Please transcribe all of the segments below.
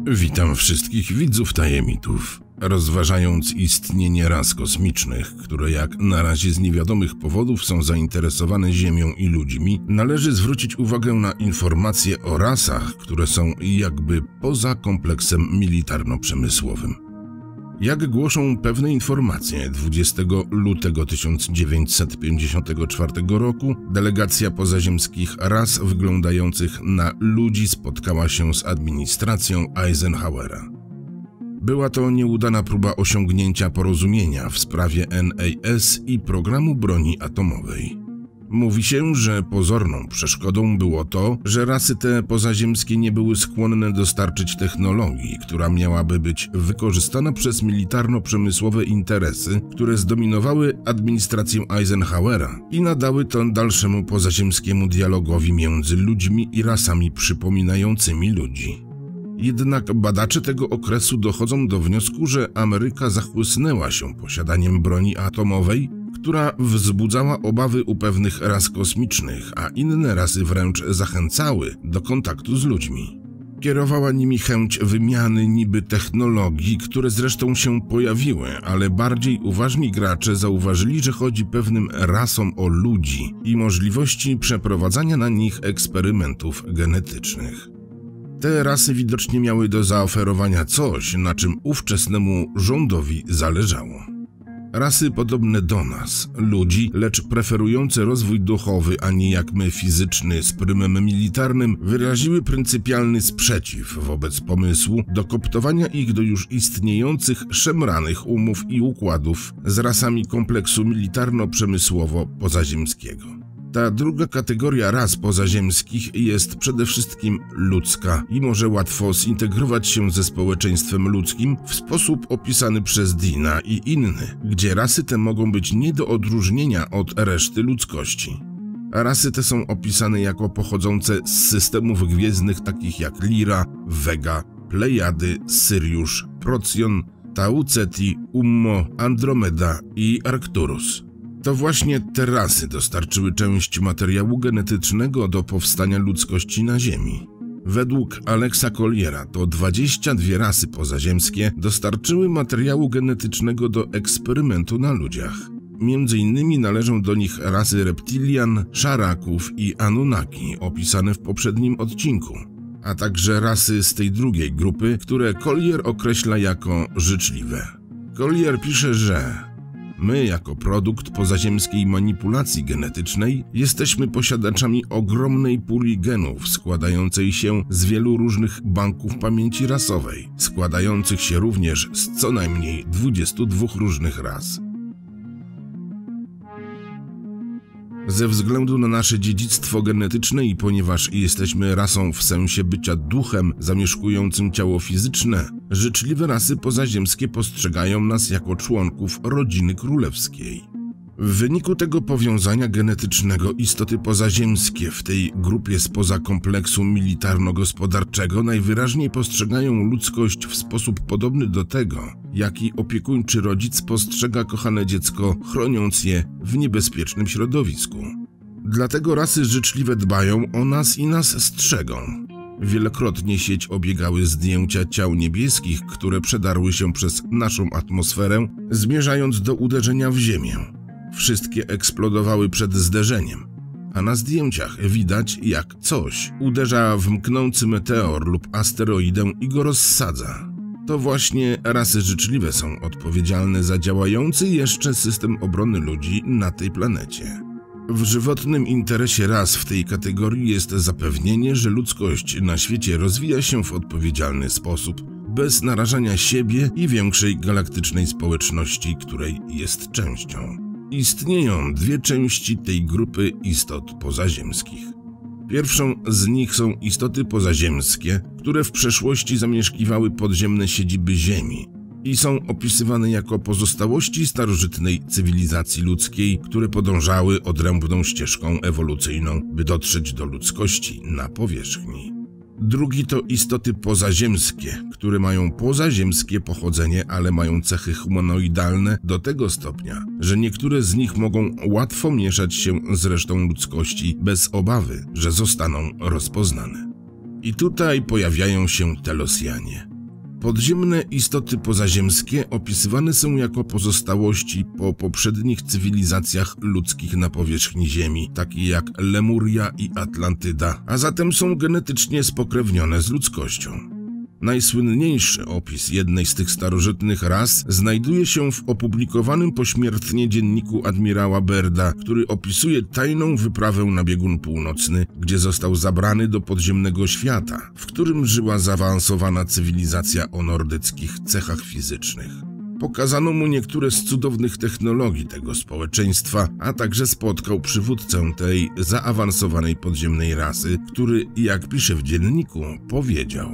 Witam wszystkich widzów Tajemników. Rozważając istnienie ras kosmicznych, które jak na razie z niewiadomych powodów są zainteresowane Ziemią i ludźmi, należy zwrócić uwagę na informacje o rasach, które są jakby poza kompleksem militarno-przemysłowym. Jak głoszą pewne informacje, 20 lutego 1954 roku delegacja pozaziemskich ras wyglądających na ludzi spotkała się z administracją Eisenhowera. Była to nieudana próba osiągnięcia porozumienia w sprawie NAS i programu broni atomowej. Mówi się, że pozorną przeszkodą było to, że rasy te pozaziemskie nie były skłonne dostarczyć technologii, która miałaby być wykorzystana przez militarno-przemysłowe interesy, które zdominowały administrację Eisenhowera i nadały ton dalszemu pozaziemskiemu dialogowi między ludźmi i rasami przypominającymi ludzi. Jednak badacze tego okresu dochodzą do wniosku, że Ameryka zachłysnęła się posiadaniem broni atomowej, która wzbudzała obawy u pewnych ras kosmicznych, a inne rasy wręcz zachęcały do kontaktu z ludźmi. Kierowała nimi chęć wymiany niby technologii, które zresztą się pojawiły, ale bardziej uważni gracze zauważyli, że chodzi pewnym rasom o ludzi i możliwości przeprowadzania na nich eksperymentów genetycznych. Te rasy widocznie miały do zaoferowania coś, na czym ówczesnemu rządowi zależało. Rasy podobne do nas, ludzi, lecz preferujące rozwój duchowy, a nie jak my fizyczny z prymem militarnym, wyraziły pryncypialny sprzeciw wobec pomysłu dokoptowania ich do już istniejących szemranych umów i układów z rasami kompleksu militarno-przemysłowo-pozaziemskiego. Ta druga kategoria ras pozaziemskich jest przede wszystkim ludzka i może łatwo zintegrować się ze społeczeństwem ludzkim w sposób opisany przez Deana i inny, gdzie rasy te mogą być nie do odróżnienia od reszty ludzkości. Rasy te są opisane jako pochodzące z systemów gwiezdnych takich jak Lyra, Vega, Plejady, Syriusz, Procyon, Tau Ceti, Ummo, Andromeda i Arcturus. To właśnie te rasy dostarczyły część materiału genetycznego do powstania ludzkości na Ziemi. Według Alexa Colliera to 22 rasy pozaziemskie dostarczyły materiału genetycznego do eksperymentu na ludziach. Między innymi należą do nich rasy reptilian, szaraków i Anunnaki opisane w poprzednim odcinku, a także rasy z tej drugiej grupy, które Collier określa jako życzliwe. Collier pisze, że my, jako produkt pozaziemskiej manipulacji genetycznej, jesteśmy posiadaczami ogromnej puli genów składającej się z wielu różnych banków pamięci rasowej, składających się również z co najmniej 22 różnych ras. Ze względu na nasze dziedzictwo genetyczne i ponieważ jesteśmy rasą w sensie bycia duchem zamieszkującym ciało fizyczne, życzliwe rasy pozaziemskie postrzegają nas jako członków rodziny królewskiej. W wyniku tego powiązania genetycznego istoty pozaziemskie w tej grupie spoza kompleksu militarno-gospodarczego najwyraźniej postrzegają ludzkość w sposób podobny do tego, jaki opiekuńczy rodzic postrzega kochane dziecko, chroniąc je w niebezpiecznym środowisku. Dlatego rasy życzliwe dbają o nas i nas strzegą. Wielokrotnie sieć obiegały zdjęcia ciał niebieskich, które przedarły się przez naszą atmosferę, zmierzając do uderzenia w Ziemię. Wszystkie eksplodowały przed zderzeniem, a na zdjęciach widać, jak coś uderza w mknący meteor lub asteroidę i go rozsadza. To właśnie rasy życzliwe są odpowiedzialne za działający jeszcze system obrony ludzi na tej planecie. W żywotnym interesie ras w tej kategorii jest zapewnienie, że ludzkość na świecie rozwija się w odpowiedzialny sposób, bez narażania siebie i większej galaktycznej społeczności, której jest częścią. Istnieją dwie części tej grupy istot pozaziemskich. Pierwszą z nich są istoty pozaziemskie, które w przeszłości zamieszkiwały podziemne siedziby Ziemi i są opisywane jako pozostałości starożytnej cywilizacji ludzkiej, które podążały odrębną ścieżką ewolucyjną, by dotrzeć do ludzkości na powierzchni. Drugi to istoty pozaziemskie, które mają pozaziemskie pochodzenie, ale mają cechy humanoidalne do tego stopnia, że niektóre z nich mogą łatwo mieszać się z resztą ludzkości bez obawy, że zostaną rozpoznane. I tutaj pojawiają się Telosjanie. Podziemne istoty pozaziemskie opisywane są jako pozostałości po poprzednich cywilizacjach ludzkich na powierzchni Ziemi, takie jak Lemuria i Atlantyda, a zatem są genetycznie spokrewnione z ludzkością. Najsłynniejszy opis jednej z tych starożytnych ras znajduje się w opublikowanym pośmiertnie dzienniku admirała Byrda, który opisuje tajną wyprawę na biegun północny, gdzie został zabrany do podziemnego świata, w którym żyła zaawansowana cywilizacja o nordyckich cechach fizycznych. Pokazano mu niektóre z cudownych technologii tego społeczeństwa, a także spotkał przywódcę tej zaawansowanej podziemnej rasy, który, jak pisze w dzienniku, powiedział: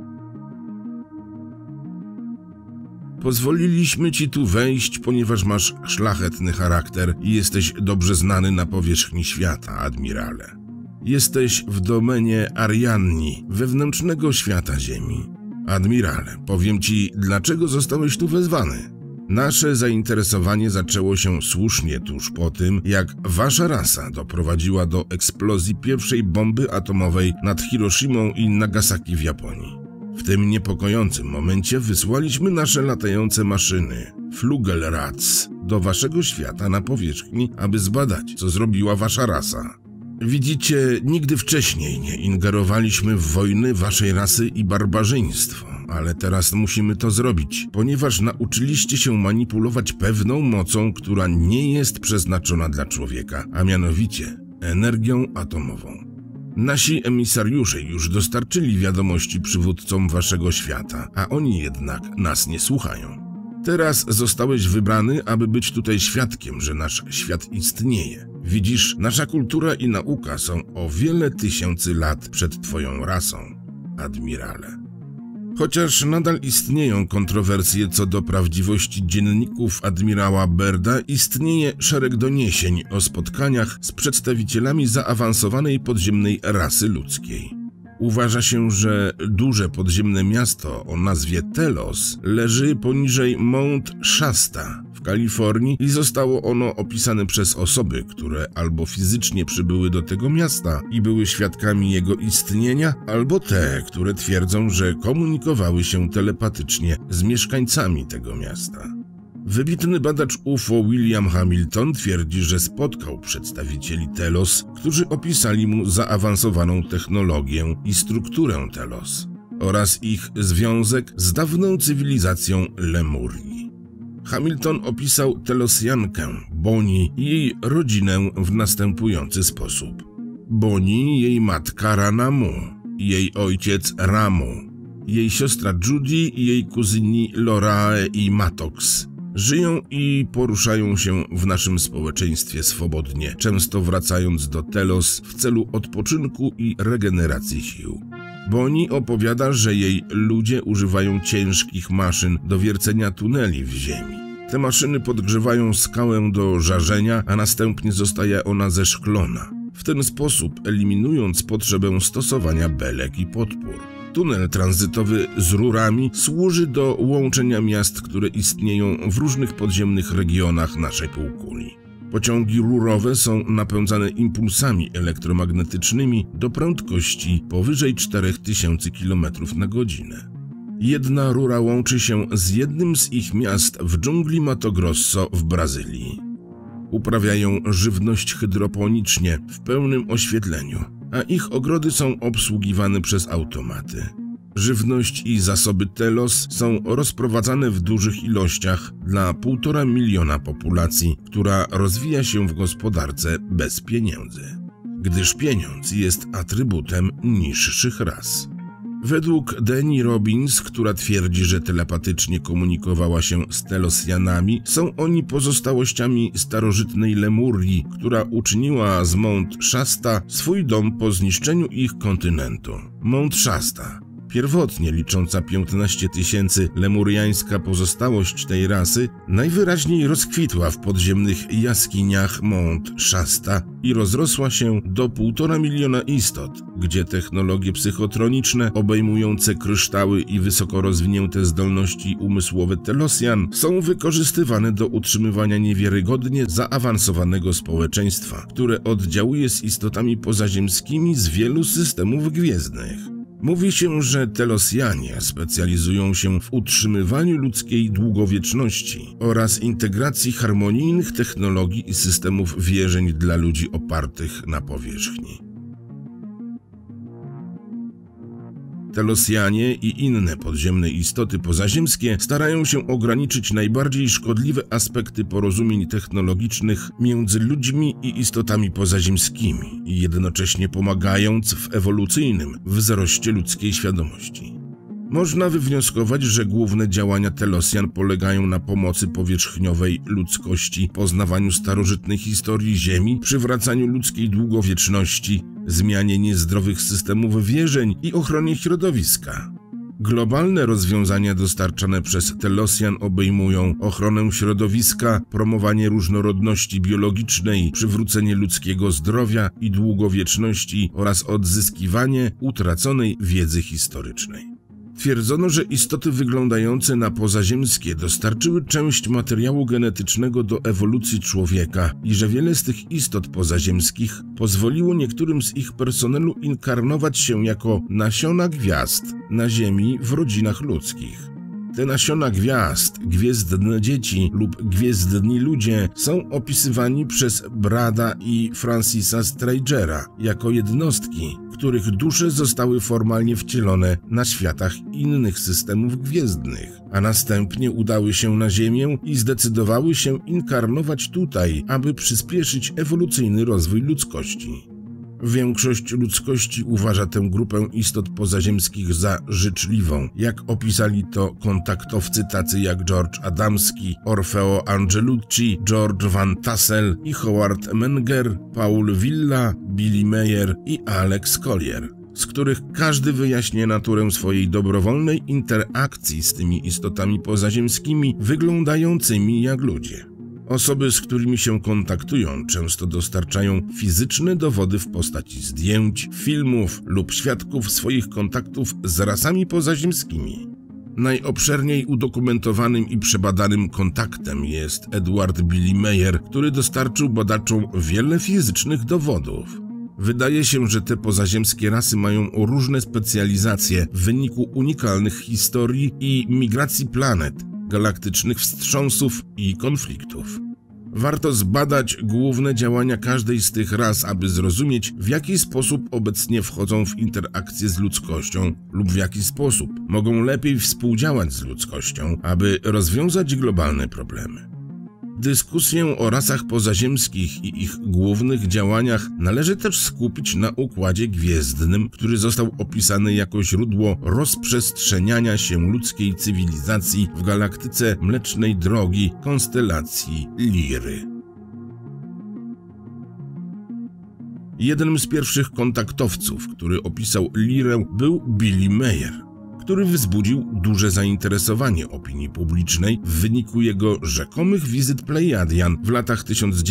pozwoliliśmy ci tu wejść, ponieważ masz szlachetny charakter i jesteś dobrze znany na powierzchni świata, admirale. Jesteś w domenie Arianni, wewnętrznego świata Ziemi. Admirale, powiem ci, dlaczego zostałeś tu wezwany. Nasze zainteresowanie zaczęło się słusznie tuż po tym, jak wasza rasa doprowadziła do eksplozji pierwszej bomby atomowej nad Hiroshimą i Nagasaki w Japonii. W tym niepokojącym momencie wysłaliśmy nasze latające maszyny, Flugelrats, do waszego świata na powierzchni, aby zbadać, co zrobiła wasza rasa. Widzicie, nigdy wcześniej nie ingerowaliśmy w wojny waszej rasy i barbarzyństwo, ale teraz musimy to zrobić, ponieważ nauczyliście się manipulować pewną mocą, która nie jest przeznaczona dla człowieka, a mianowicie energią atomową. Nasi emisariusze już dostarczyli wiadomości przywódcom waszego świata, a oni jednak nas nie słuchają. Teraz zostałeś wybrany, aby być tutaj świadkiem, że nasz świat istnieje. Widzisz, nasza kultura i nauka są o wiele tysięcy lat przed twoją rasą, admirale. Chociaż nadal istnieją kontrowersje co do prawdziwości dzienników admirała Byrda, istnieje szereg doniesień o spotkaniach z przedstawicielami zaawansowanej podziemnej rasy ludzkiej. Uważa się, że duże podziemne miasto o nazwie Telos leży poniżej Mount Shasta w Kalifornii i zostało ono opisane przez osoby, które albo fizycznie przybyły do tego miasta i były świadkami jego istnienia, albo te, które twierdzą, że komunikowały się telepatycznie z mieszkańcami tego miasta. Wybitny badacz UFO William Hamilton twierdzi, że spotkał przedstawicieli Telos, którzy opisali mu zaawansowaną technologię i strukturę Telos oraz ich związek z dawną cywilizacją Lemurii. Hamilton opisał Telosjankę, Bonnie i jej rodzinę w następujący sposób. Bonnie, jej matka Ranamu, jej ojciec Ramu, jej siostra Judy i jej kuzyni Lorae i Matox. Żyją i poruszają się w naszym społeczeństwie swobodnie, często wracając do Telos w celu odpoczynku i regeneracji sił. Bonnie opowiada, że jej ludzie używają ciężkich maszyn do wiercenia tuneli w ziemi. Te maszyny podgrzewają skałę do żarzenia, a następnie zostaje ona zeszklona, w ten sposób eliminując potrzebę stosowania belek i podpór. Tunel tranzytowy z rurami służy do łączenia miast, które istnieją w różnych podziemnych regionach naszej półkuli. Pociągi rurowe są napędzane impulsami elektromagnetycznymi do prędkości powyżej 4000 km na godzinę. Jedna rura łączy się z jednym z ich miast w dżungli Mato Grosso w Brazylii. Uprawiają żywność hydroponicznie w pełnym oświetleniu, a ich ogrody są obsługiwane przez automaty. Żywność i zasoby Telos są rozprowadzane w dużych ilościach dla 1,5 miliona populacji, która rozwija się w gospodarce bez pieniędzy, gdyż pieniądz jest atrybutem niższych ras. Według Deni Robbins, która twierdzi, że telepatycznie komunikowała się z Telosjanami, są oni pozostałościami starożytnej Lemurii, która uczyniła z Mount Shasta swój dom po zniszczeniu ich kontynentu. Mount Shasta, pierwotnie licząca 15 000, lemuriańska pozostałość tej rasy, najwyraźniej rozkwitła w podziemnych jaskiniach Mount Shasta i rozrosła się do 1,5 miliona istot, gdzie technologie psychotroniczne obejmujące kryształy i wysoko rozwinięte zdolności umysłowe Telosjan są wykorzystywane do utrzymywania niewiarygodnie zaawansowanego społeczeństwa, które oddziałuje z istotami pozaziemskimi z wielu systemów gwiezdnych. Mówi się, że Telosjanie specjalizują się w utrzymywaniu ludzkiej długowieczności oraz integracji harmonijnych technologii i systemów wierzeń dla ludzi opartych na powierzchni. Telosjanie i inne podziemne istoty pozaziemskie starają się ograniczyć najbardziej szkodliwe aspekty porozumień technologicznych między ludźmi i istotami pozaziemskimi, jednocześnie pomagając w ewolucyjnym wzroście ludzkiej świadomości. Można wywnioskować, że główne działania Telosjan polegają na pomocy powierzchniowej ludzkości, poznawaniu starożytnej historii Ziemi, przywracaniu ludzkiej długowieczności, zmianie niezdrowych systemów wierzeń i ochronie środowiska. Globalne rozwiązania dostarczane przez Telosjan obejmują ochronę środowiska, promowanie różnorodności biologicznej, przywrócenie ludzkiego zdrowia i długowieczności oraz odzyskiwanie utraconej wiedzy historycznej. Twierdzono, że istoty wyglądające na pozaziemskie dostarczyły część materiału genetycznego do ewolucji człowieka i że wiele z tych istot pozaziemskich pozwoliło niektórym z ich personelu inkarnować się jako nasiona gwiazd na Ziemi w rodzinach ludzkich. Te nasiona gwiazd, gwiezdne dzieci lub gwiezdni ludzie są opisywani przez Brada i Francisa Strangera jako jednostki, których dusze zostały formalnie wcielone na światach innych systemów gwiezdnych, a następnie udały się na Ziemię i zdecydowały się inkarnować tutaj, aby przyspieszyć ewolucyjny rozwój ludzkości. Większość ludzkości uważa tę grupę istot pozaziemskich za życzliwą, jak opisali to kontaktowcy tacy jak George Adamski, Orfeo Angelucci, George Van Tassel i Howard Menger, Paul Villa, Billy Mayer i Alex Collier, z których każdy wyjaśnia naturę swojej dobrowolnej interakcji z tymi istotami pozaziemskimi wyglądającymi jak ludzie. Osoby, z którymi się kontaktują, często dostarczają fizyczne dowody w postaci zdjęć, filmów lub świadków swoich kontaktów z rasami pozaziemskimi. Najobszerniej udokumentowanym i przebadanym kontaktem jest Edward Billy Mayer, który dostarczył badaczom wiele fizycznych dowodów. Wydaje się, że te pozaziemskie rasy mają różne specjalizacje w wyniku unikalnych historii i migracji planet, galaktycznych wstrząsów i konfliktów. Warto zbadać główne działania każdej z tych ras, aby zrozumieć, w jaki sposób obecnie wchodzą w interakcję z ludzkością lub w jaki sposób mogą lepiej współdziałać z ludzkością, aby rozwiązać globalne problemy. Dyskusję o rasach pozaziemskich i ich głównych działaniach należy też skupić na układzie gwiezdnym, który został opisany jako źródło rozprzestrzeniania się ludzkiej cywilizacji w galaktyce Mlecznej Drogi konstelacji Liry. Jednym z pierwszych kontaktowców, który opisał Lirę, był Billy Mayer, który wzbudził duże zainteresowanie opinii publicznej w wyniku jego rzekomych wizyt Plejadian w latach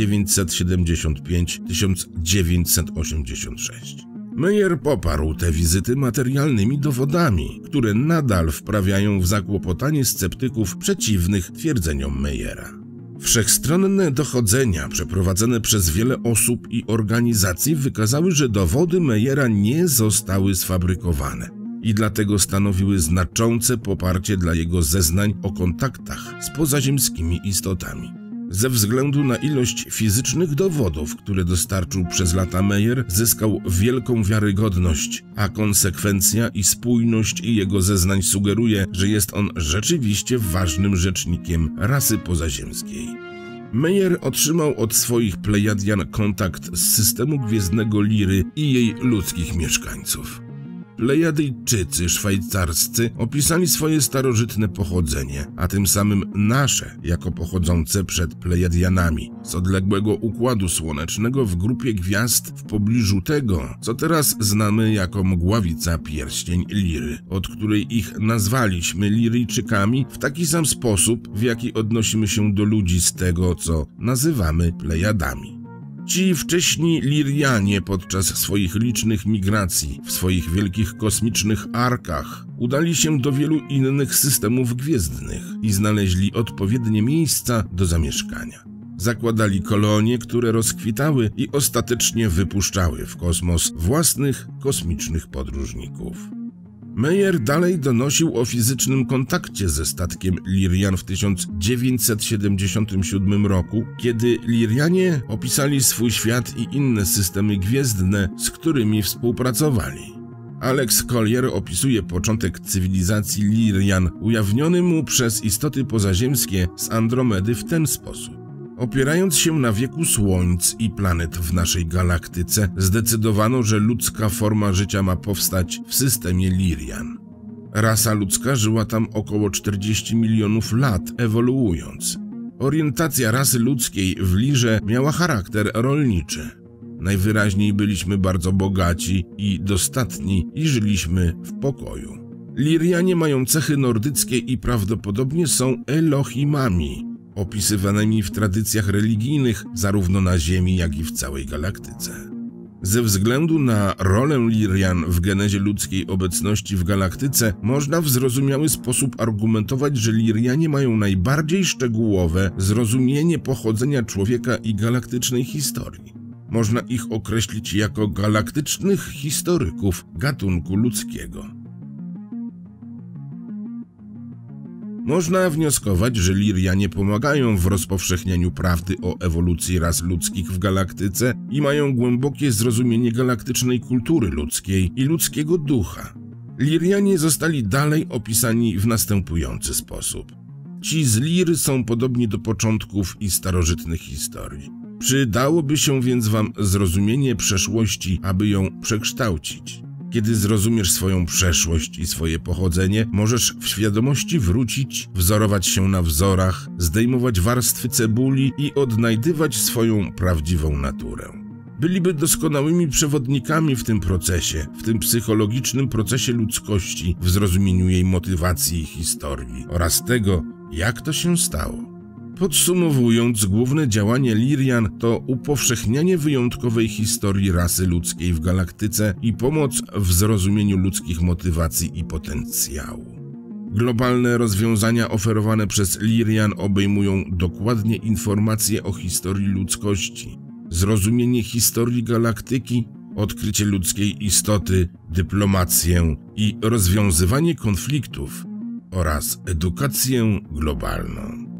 1975–1986. Mayer poparł te wizyty materialnymi dowodami, które nadal wprawiają w zakłopotanie sceptyków przeciwnych twierdzeniom Mayera. Wszechstronne dochodzenia przeprowadzone przez wiele osób i organizacji wykazały, że dowody Mayera nie zostały sfabrykowane i dlatego stanowiły znaczące poparcie dla jego zeznań o kontaktach z pozaziemskimi istotami. Ze względu na ilość fizycznych dowodów, które dostarczył przez lata Mayer, zyskał wielką wiarygodność, a konsekwencja i spójność jego zeznań sugeruje, że jest on rzeczywiście ważnym rzecznikiem rasy pozaziemskiej. Mayer otrzymał od swoich Plejadian kontakt z systemu gwiezdnego Liry i jej ludzkich mieszkańców. Plejadyjczycy szwajcarscy opisali swoje starożytne pochodzenie, a tym samym nasze jako pochodzące przed Plejadianami z odległego układu słonecznego w grupie gwiazd w pobliżu tego, co teraz znamy jako mgławica pierścień Liry, od której ich nazwaliśmy Liryjczykami w taki sam sposób, w jaki odnosimy się do ludzi z tego, co nazywamy Plejadami. Ci wcześni Lirianie podczas swoich licznych migracji, w swoich wielkich kosmicznych arkach, udali się do wielu innych systemów gwiezdnych i znaleźli odpowiednie miejsca do zamieszkania. Zakładali kolonie, które rozkwitały i ostatecznie wypuszczały w kosmos własnych kosmicznych podróżników. Meyer dalej donosił o fizycznym kontakcie ze statkiem Lyrian w 1977 roku, kiedy Lyrianie opisali swój świat i inne systemy gwiezdne, z którymi współpracowali. Alex Collier opisuje początek cywilizacji Lyrian, ujawniony mu przez istoty pozaziemskie z Andromedy w ten sposób. Opierając się na wieku słońc i planet w naszej galaktyce, zdecydowano, że ludzka forma życia ma powstać w systemie Lyrian. Rasa ludzka żyła tam około 40 milionów lat, ewoluując. Orientacja rasy ludzkiej w Lirze miała charakter rolniczy. Najwyraźniej byliśmy bardzo bogaci i dostatni i żyliśmy w pokoju. Lyrianie mają cechy nordyckie i prawdopodobnie są Elohimami, opisywanymi w tradycjach religijnych zarówno na Ziemi, jak i w całej galaktyce. Ze względu na rolę Lyrian w genezie ludzkiej obecności w galaktyce, można w zrozumiały sposób argumentować, że Lyrianie mają najbardziej szczegółowe zrozumienie pochodzenia człowieka i galaktycznej historii. Można ich określić jako galaktycznych historyków gatunku ludzkiego. Można wnioskować, że Lyrianie pomagają w rozpowszechnianiu prawdy o ewolucji ras ludzkich w galaktyce i mają głębokie zrozumienie galaktycznej kultury ludzkiej i ludzkiego ducha. Lyrianie zostali dalej opisani w następujący sposób. Ci z Lir są podobni do początków i starożytnych historii. Przydałoby się więc wam zrozumienie przeszłości, aby ją przekształcić. Kiedy zrozumiesz swoją przeszłość i swoje pochodzenie, możesz w świadomości wrócić, wzorować się na wzorach, zdejmować warstwy cebuli i odnajdywać swoją prawdziwą naturę. Byliby doskonałymi przewodnikami w tym procesie, w tym psychologicznym procesie ludzkości, w zrozumieniu jej motywacji i historii oraz tego, jak to się stało. Podsumowując, główne działanie Lyrian to upowszechnianie wyjątkowej historii rasy ludzkiej w galaktyce i pomoc w zrozumieniu ludzkich motywacji i potencjału. Globalne rozwiązania oferowane przez Lyrian obejmują dokładnie informacje o historii ludzkości, zrozumienie historii galaktyki, odkrycie ludzkiej istoty, dyplomację i rozwiązywanie konfliktów oraz edukację globalną.